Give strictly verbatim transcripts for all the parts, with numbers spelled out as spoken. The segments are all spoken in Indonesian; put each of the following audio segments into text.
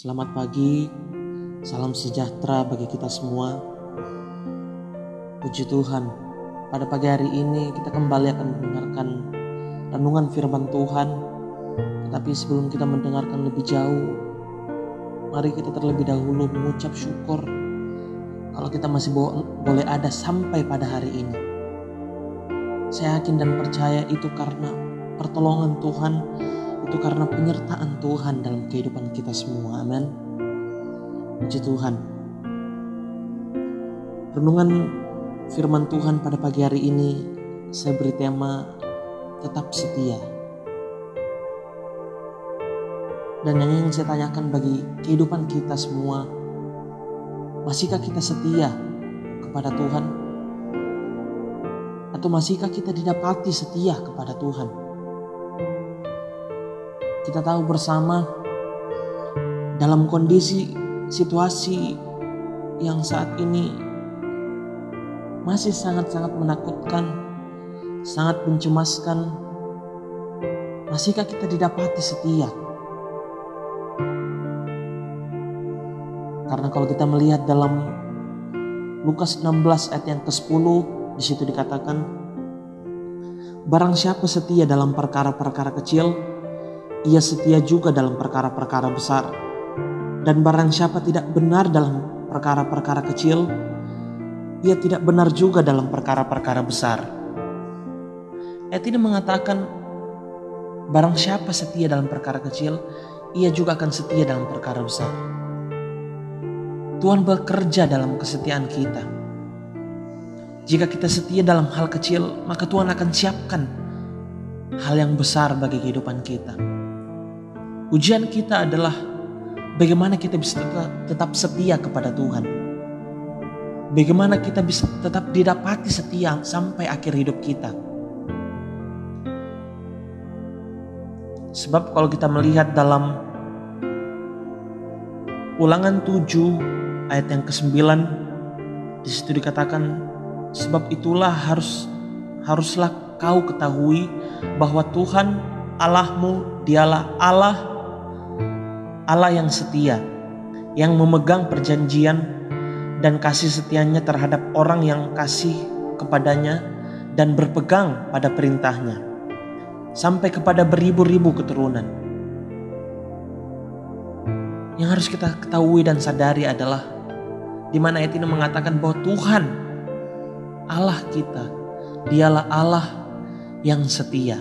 Selamat pagi, salam sejahtera bagi kita semua. Puji Tuhan, pada pagi hari ini kita kembali akan mendengarkan renungan firman Tuhan. Tetapi sebelum kita mendengarkan lebih jauh, mari kita terlebih dahulu mengucap syukur kalau kita masih boleh ada sampai pada hari ini. Saya yakin dan percaya itu karena pertolongan Tuhan, itu karena penyertaan Tuhan dalam kehidupan kita semua. Amin. Puji Tuhan. Renungan firman Tuhan pada pagi hari ini saya beri tema tetap setia. Dan yang ingin saya tanyakan bagi kehidupan kita semua, masihkah kita setia kepada Tuhan? Atau masihkah kita didapati setia kepada Tuhan? Kita tahu bersama dalam kondisi situasi yang saat ini masih sangat-sangat menakutkan, sangat mencemaskan, masihkah kita didapati setia? Karena kalau kita melihat dalam Lukas enam belas ayat yang kesepuluh, di situ dikatakan, barang siapa setia dalam perkara-perkara kecil, ia setia juga dalam perkara-perkara besar. Dan barang siapa tidak benar dalam perkara-perkara kecil, ia tidak benar juga dalam perkara-perkara besar. Ayat ini mengatakan, barang siapa setia dalam perkara kecil, ia juga akan setia dalam perkara besar. Tuhan bekerja dalam kesetiaan kita. Jika kita setia dalam hal kecil, maka Tuhan akan siapkan hal yang besar bagi kehidupan kita. Ujian kita adalah bagaimana kita bisa tetap, tetap setia kepada Tuhan. Bagaimana kita bisa tetap didapati setia sampai akhir hidup kita. Sebab kalau kita melihat dalam Ulangan tujuh ayat yang kesembilan, di situ dikatakan, sebab itulah harus haruslah kau ketahui bahwa Tuhan Allahmu dialah Allah Allah yang setia, yang memegang perjanjian dan kasih setianya terhadap orang yang kasih kepadanya dan berpegang pada perintahnya, sampai kepada beribu-ribu keturunan. Yang harus kita ketahui dan sadari adalah di mana ayat ini mengatakan bahwa Tuhan Allah kita, dialah Allah yang setia.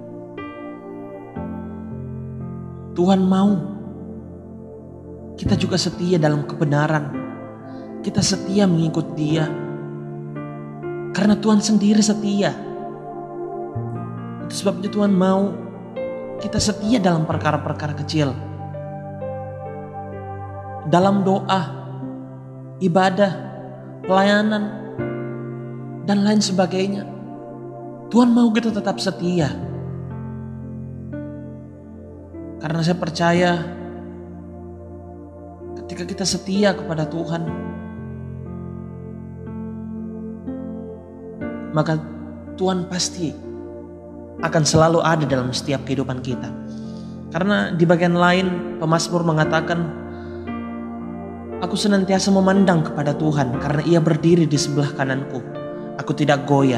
Tuhan mau kita juga setia dalam kebenaran. Kita setia mengikut Dia. Karena Tuhan sendiri setia. Itu sebabnya Tuhan mau kita setia dalam perkara-perkara kecil. Dalam doa, ibadah, pelayanan, dan lain sebagainya. Tuhan mau kita tetap setia. Karena saya percaya ketika kita setia kepada Tuhan, maka Tuhan pasti akan selalu ada dalam setiap kehidupan kita. Karena di bagian lain pemazmur mengatakan, aku senantiasa memandang kepada Tuhan karena Ia berdiri di sebelah kananku. Aku tidak goyah.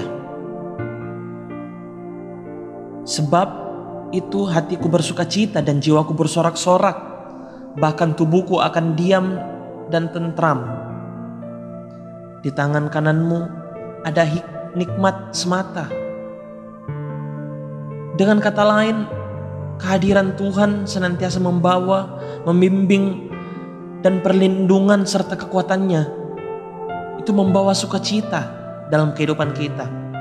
Sebab itu hatiku bersuka cita dan jiwaku bersorak-sorak. Bahkan tubuhku akan diam dan tentram. Di tangan kananmu ada nikmat semata. Dengan kata lain, kehadiran Tuhan senantiasa membawa, membimbing, dan perlindungan serta kekuatannya itu membawa sukacita dalam kehidupan kita.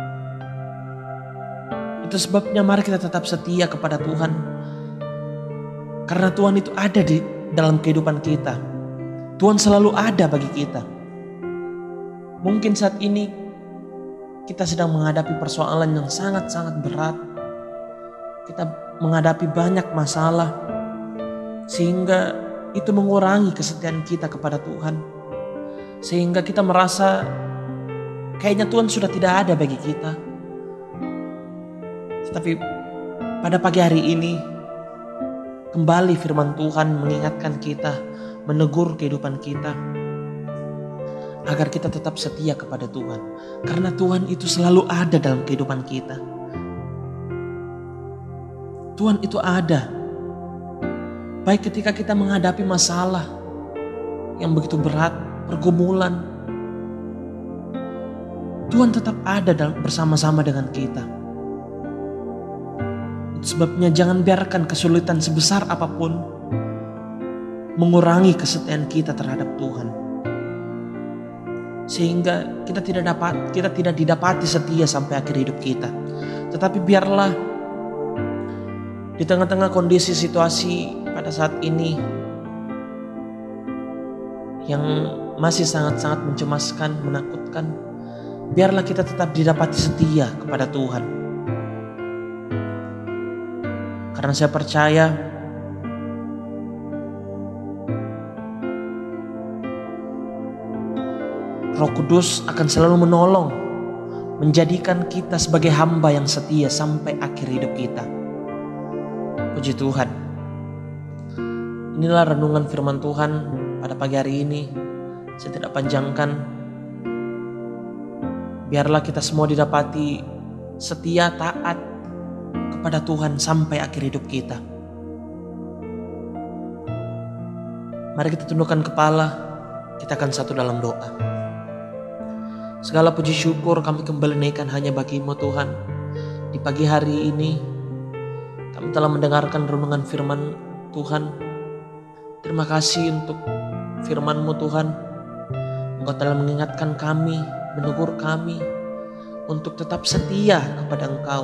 Itu sebabnya mari kita tetap setia kepada Tuhan. Karena Tuhan itu ada di dalam kehidupan kita. Tuhan selalu ada bagi kita. Mungkin saat ini kita sedang menghadapi persoalan yang sangat-sangat berat. Kita menghadapi banyak masalah, sehingga itu mengurangi kesetiaan kita kepada Tuhan. Sehingga kita merasa kayaknya Tuhan sudah tidak ada bagi kita. Tetapi pada pagi hari ini kembali firman Tuhan mengingatkan kita menegur kehidupan kita, agar kita tetap setia kepada Tuhan. Karena Tuhan itu selalu ada dalam kehidupan kita. Tuhan itu ada. Baik ketika kita menghadapi masalah yang begitu berat, pergumulan, Tuhan tetap ada dalam, bersama-sama dengan kita. Itu sebabnya jangan biarkan kesulitan sebesar apapun mengurangi kesetiaan kita terhadap Tuhan. Sehingga kita tidak dapat, kita tidak didapati setia sampai akhir hidup kita. Tetapi biarlah di tengah-tengah kondisi situasi pada saat ini yang masih sangat-sangat mencemaskan, menakutkan, biarlah kita tetap didapati setia kepada Tuhan. Karena saya percaya Roh Kudus akan selalu menolong, menjadikan kita sebagai hamba yang setia sampai akhir hidup kita. Puji Tuhan. Inilah renungan firman Tuhan pada pagi hari ini. Saya tidak panjangkan. Biarlah kita semua didapati setia, taat kepada Tuhan sampai akhir hidup kita. Mari kita tundukkan kepala, kita akan satu dalam doa. Segala puji syukur kami kembali naikkan hanya bagi-Mu Tuhan. Di pagi hari ini kami telah mendengarkan renungan firman Tuhan. Terima kasih untuk firman-Mu Tuhan. Engkau telah mengingatkan kami, menegur kami untuk tetap setia kepada Engkau,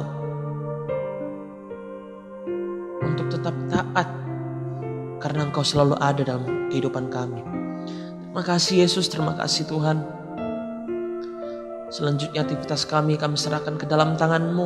untuk tetap taat, karena Engkau selalu ada dalam kehidupan kami. Terima kasih Yesus, terima kasih Tuhan. Selanjutnya aktivitas kami, kami serahkan ke dalam tangan-Mu.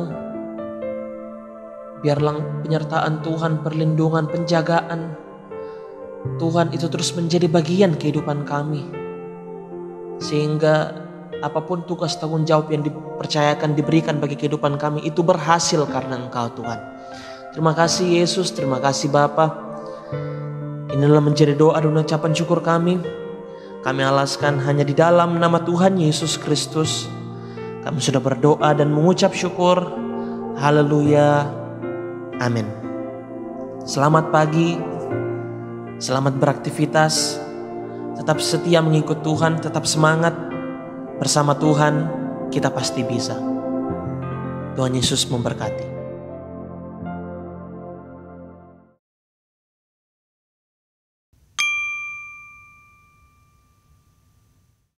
Biarlah penyertaan Tuhan, perlindungan, penjagaan Tuhan itu terus menjadi bagian kehidupan kami. Sehingga apapun tugas tanggung jawab yang dipercayakan, diberikan bagi kehidupan kami, itu berhasil karena Engkau Tuhan. Terima kasih Yesus, terima kasih Bapa. Inilah menjadi doa dan ucapan syukur kami. Kami alaskan hanya di dalam nama Tuhan Yesus Kristus. Kami sudah berdoa dan mengucap syukur. Haleluya. Amin. Selamat pagi. Selamat beraktivitas. Tetap setia mengikut Tuhan. Tetap semangat. Bersama Tuhan kita pasti bisa. Tuhan Yesus memberkati.